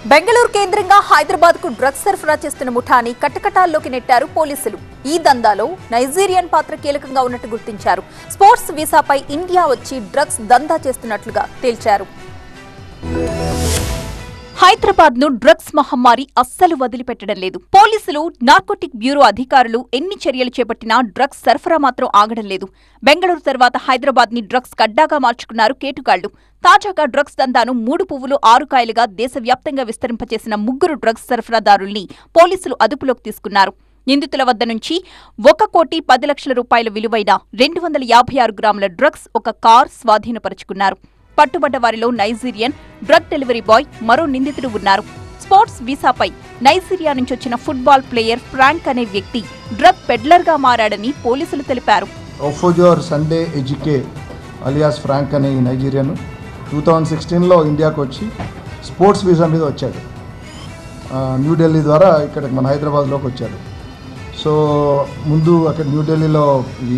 బెంగళూరు కేంద్రంగా హైదరాబాద్ కు డ్రగ్స్ సరఫరా చేస్తున్న ముఠాని కట్టకటాల్లోకి నెట్టారు పోలీసులు. ఈ దందాలో నైజీరియన్ పాత్ర కీలకంగా ఉన్నట్టు గుర్తించారు. స్పోర్ట్స్ వీసాపై ఇండియా వచ్చి డ్రగ్స్ దందా చేస్తున్నట్లుగా తేల్చారు. హైదరాబాద్ ను డ్రగ్స్ మహమ్మారి అస్సలు వదిలిపెట్టడం లేదు. పోలీసులు, నార్కోటిక్ బ్యూరో అధికారులు ఎన్ని చర్యలు చేపట్టినా డ్రగ్స్ సరఫరా మాత్రం ఆగడం లేదు. బెంగళూరు తర్వాత హైదరాబాద్ ని డ్రగ్స్ గడ్డాగా మార్చుకున్నారు కేటుగాళ్లు. తాజాగా డ్రగ్స్ దందాను 3 పువ్వులు 6 కాయలుగా దేశవ్యాప్తంగా విస్తరింపచేసిన 3 డ్రగ్స్ సరఫరాదారుల్ని పోలీసులు అదుపులోకి తీసుకున్నారు. నిందితుల వద్ద నుంచి 1,10,00,000 రూపాయల విలువైన 256 గ్రాముల డ్రగ్స్, ఒక కార్ స్వాధీనపరుచుకున్నారు. పట్టుబడ్డ వారిలో నైజీరియన్ డ్రగ్ డెలివరీ బాయ్, మరో నిందితుడు ఉన్నారు. స్పోర్ట్స్ వీసాపై నైజీరియా నుంచి వచ్చిన ఫుట్బాల్ ప్లేయర్ ఫ్రాంక్ అనే వ్యక్తి డ్రగ్ పెడ్లర్ గా మారాడని పోలీసులు తెలిపారు. Ofozor Sunday Ezike alias Frank అనే నైజీరియన్ 2016లో ఇండియాకు వచ్చి స్పోర్ట్స్ వీసా మీద వచ్చాడు. న్యూఢిల్లీ ద్వారా ఇక్కడ మన హైదరాబాద్లోకి వచ్చాడు. సో ముందు అక్కడ న్యూఢిల్లీలో ఈ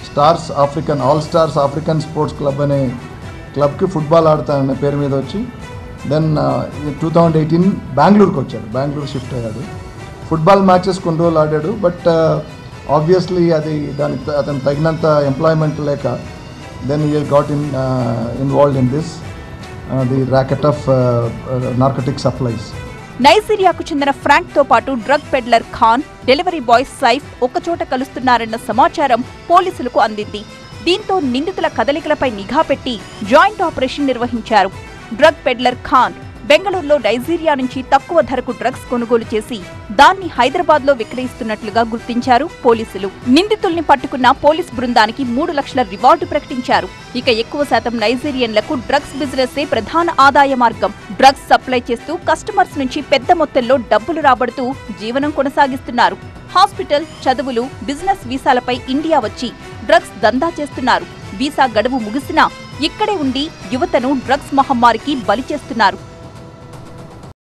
all stars African sports club అనే క్లబ్కి ఫుట్బాల్ ఆడతాననే పేరు మీద వచ్చి దెన్ 2018 బెంగళూరుకి వచ్చాడు. బెంగళూరు షిఫ్ట్ అయ్యాడు. ఫుట్బాల్ మ్యాచెస్ కొన్ని రోజులు ఆడాడు. బట్ ఆబ్వియస్లీ దానికి అతను తగినంత ఎంప్లాయ్మెంట్ లేక then he got involved in this the racket of narcotic supplies. నైజీరియాకు చెందిన ఫ్రాంక్ తో పాటు drug peddler Khan, delivery boy Saif ఒకచోట కలుస్తున్నారన్న సమాచారం పోలీసులకు అందింది. దీంతో నిందితుల కదలికలపై నిఘా పెట్టి జాయింట్ ఆపరేషన్ నిర్వహించారు. డ్రగ్ పెడ్లర్ ఖాన్ బెంగళూరులో నైజీరియా నుంచి తక్కువ ధరకు డ్రగ్స్ కొనుగోలు చేసి దాన్ని హైదరాబాద్ లో విక్రయిస్తున్నట్లుగా గుర్తించారు పోలీసులు. నిందితుల్ని పట్టుకున్న పోలీస్ బృందానికి 3 లక్షల రివార్డు ప్రకటించారు. ఇక ఎక్కువ శాతం నైజీరియన్లకు డ్రగ్స్ బిజినెస్సే ప్రధాన ఆదాయ మార్గం. డ్రగ్స్ సప్లై చేస్తూ కస్టమర్స్ నుంచి పెద్ద మొత్తంలో డబ్బులు రాబడుతూ జీవనం కొనసాగిస్తున్నారు. హాస్పిటల్, చదువులు, బిజినెస్ వీసాలపై ఇండియా వచ్చి డ్రగ్స్ దందా చేస్తున్నారు. వీసా గడువు ముగిసినా ఇక్కడే ఉండి యువతను డ్రగ్స్ మహమ్మారికి బలి చేస్తున్నారు.